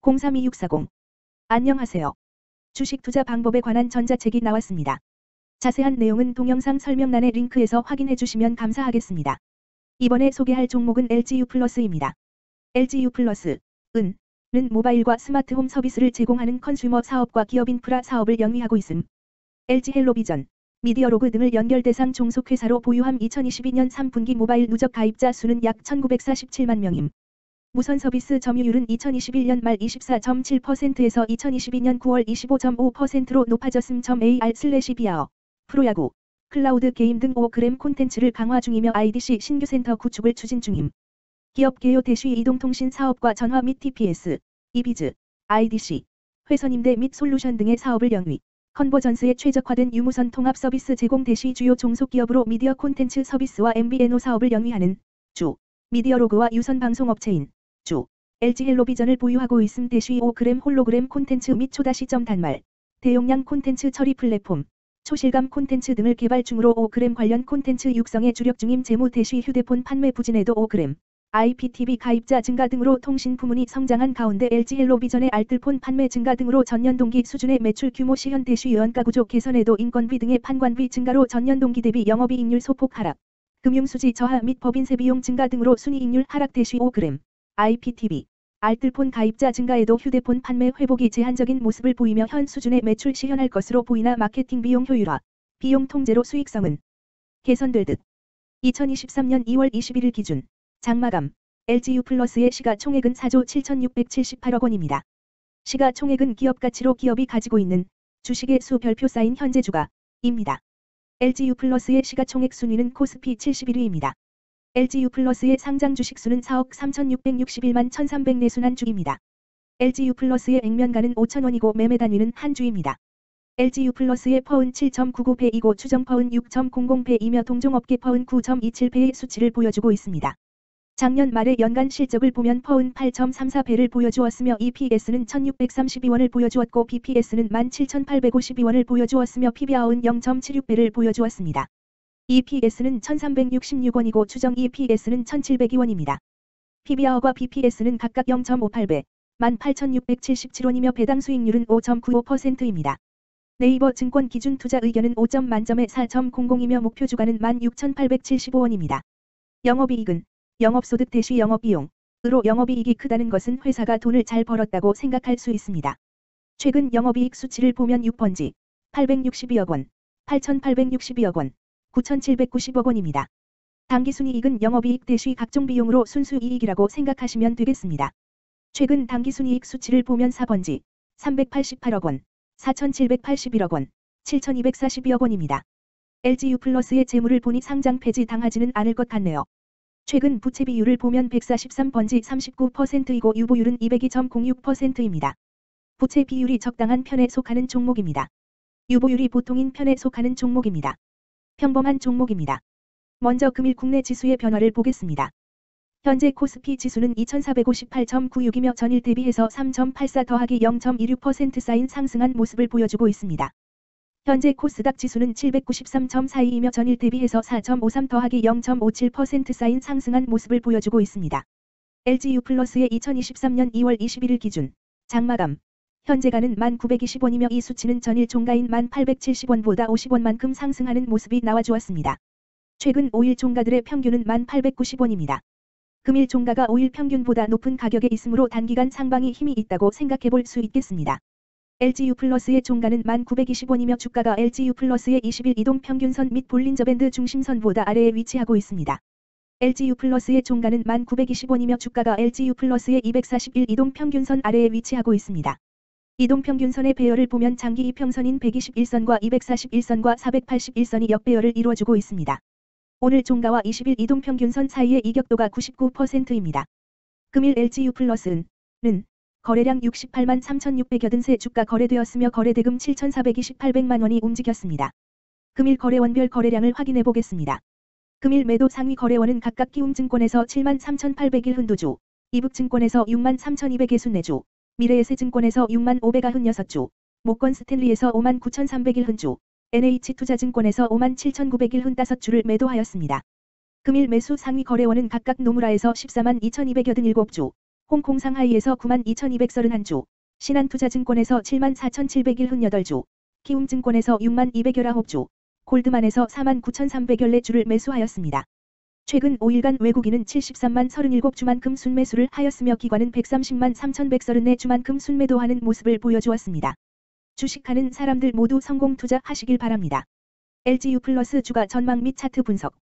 032640. 안녕하세요. 주식 투자 방법에 관한 전자책이 나왔습니다. 자세한 내용은 동영상 설명란의 링크에서 확인해 주시면 감사하겠습니다. 이번에 소개할 종목은 LG유플러스입니다. LG유플러스은 모바일과 스마트홈 서비스를 제공하는 컨슈머 사업과 기업 인프라 사업을 영위하고 있음. LG헬로비전, 미디어로그 등을 연결 대상 종속회사로 보유함. 2022년 3분기 모바일 누적 가입자 수는 약 1947만 명임. 무선 서비스 점유율은 2021년 말 24.7%에서 2022년 9월 25.5%로 높아졌음. AR/BR, 프로야구, 클라우드 게임 등 5g 콘텐츠를 강화 중이며 IDC 신규 센터 구축을 추진 중임. 기업 개요 대시 이동통신 사업과 전화 및 TPS, 이비즈, IDC, 회선 임대 및 솔루션 등의 사업을 영위, 컨버전스에 최적화된 유무선 통합 서비스 제공 대시 주요 종속기업으로 미디어 콘텐츠 서비스와 MVNO 사업을 영위하는 주, 미디어로그와 유선 방송업체인 주, LG헬로비전을 보유하고 있음. 대시 5g 홀로그램 콘텐츠 및 초다시점 단말, 대용량 콘텐츠 처리 플랫폼, 초실감 콘텐츠 등을 개발 중으로 5g 관련 콘텐츠 육성에 주력 중임. 재무 대시 휴대폰 판매 부진에도 5g, IPTV 가입자 증가 등으로 통신 부문이 성장한 가운데 LG헬로비전의 알뜰폰 판매 증가 등으로 전년 동기 수준의 매출 규모 시현 대시 연가 구조 개선에도 인건비 등의 판관비 증가로 전년 동기 대비 영업이익률 소폭 하락, 금융수지 저하 및 법인세 비용 증가 등으로 순이익률 하락. 대시 5g, IPTV, 알뜰폰 가입자 증가에도 휴대폰 판매 회복이 제한적인 모습을 보이며 현 수준의 매출 시현할 것으로 보이나 마케팅 비용 효율화, 비용 통제로 수익성은 개선될 듯. 2023년 2월 21일 기준 장마감 LG유플러스의 시가총액은 4조 7,678억 원입니다. 시가총액은 기업가치로 기업이 가지고 있는 주식의 수 별표 쌓인 현재 주가입니다. LG유플러스의 시가총액 순위는 코스피 71위입니다. LG유플러스의 상장 주식수는 4억 3,661만 1,300내 순환주입니다. LG유플러스의 액면가는 5,000원이고 매매 단위는 한 주입니다. LG유플러스의 퍼은 7.99배이고 추정 퍼은 6.00배이며 동종업계 퍼은 9.27배의 수치를 보여주고 있습니다. 작년 말의 연간 실적을 보면 퍼은 8.34배를 보여주었으며 EPS는 1,632원을 보여주었고 BPS는 17,852원을 보여주었으며 PBR은 0.76배를 보여주었습니다. EPS는 1,366원이고 추정 EPS는 1,702원입니다. PBR과 BPS는 각각 0.58배, 18,677원이며 배당 수익률은 5.95%입니다. 네이버 증권 기준 투자 의견은 5점 만점에 4.00이며 목표 주가는 16,875원입니다. 영업이익은 영업소득 대시 영업비용으로 영업이익이 크다는 것은 회사가 돈을 잘 벌었다고 생각할 수 있습니다. 최근 영업이익 수치를 보면 6번지 862억 원, 8,862억 원, 9,790억 원입니다. 당기순이익은 영업이익 대시 각종 비용으로 순수이익이라고 생각하시면 되겠습니다. 최근 당기순이익 수치를 보면 4번지 388억 원, 4,781억 원, 7,242억 원입니다. LG유플러스의 재물을 보니 상장 폐지 당하지는 않을 것 같네요. 최근 부채 비율을 보면 143번지 39%이고 유보율은 202.06%입니다. 부채 비율이 적당한 편에 속하는 종목입니다. 유보율이 보통인 편에 속하는 종목입니다. 평범한 종목입니다. 먼저 금일 국내 지수의 변화를 보겠습니다. 현재 코스피 지수는 2458.96이며 전일 대비해서 3.84 더하기 0.26% 쌓인 상승한 모습을 보여주고 있습니다. 현재 코스닥 지수는 793.42이며 전일 대비해서 4.53 더하기 0.57% 쌓인 상승한 모습을 보여주고 있습니다. LG유플러스의 2023년 2월 21일 기준 장마감 현재가는 1,920원이며 이 수치는 전일 종가인 1,870원보다 50원만큼 상승하는 모습이 나와주었습니다. 최근 5일 종가들의 평균은 1,890원입니다. 금일 종가가 5일 평균보다 높은 가격에 있으므로 단기간 상방이 힘이 있다고 생각해볼 수 있겠습니다. LG유플러스의 종가는 1,920원이며 주가가 LG유플러스의 20일 이동평균선 및 볼린저밴드 중심선보다 아래에 위치하고 있습니다. LG유플러스의 종가는 1,920원이며 주가가 LG유플러스의 241 이동평균선 아래에 위치하고 있습니다. 이동평균선의 배열을 보면 장기 이평선인 121선과 241선과 481선이 역배열을 이루어주고 있습니다. 오늘 종가와 20일 이동평균선 사이의 이격도가 99%입니다. 금일 LG유플러스는 거래량 68만 3,683세 주가 거래되었으며 거래대금 7,428백만 원이 움직였습니다. 금일 거래원별 거래량을 확인해 보겠습니다. 금일 매도 상위 거래원은 각각 키움증권에서 7만 3,801흔두주, 이북증권에서 6만 3,264주, 미래에셋증권에서 6만 596주, 모건스탠리에서 5만 9,301흔주, NH투자증권에서 5만 7,901흔5주를 매도하였습니다. 금일 매수 상위 거래원은 각각 노무라에서 14만 2,287주, 홍콩 상하이에서 92,231주, 신한투자증권에서 74,701주, 키움증권에서 62,119주, 골드만에서 49,314주를 매수하였습니다. 최근 5일간 외국인은 73만 37주만큼 순매수를 하였으며 기관은 130만 3,134주만큼 순매도하는 모습을 보여주었습니다. 주식하는 사람들 모두 성공 투자하시길 바랍니다. LGU 플러스 주가 전망 및 차트 분석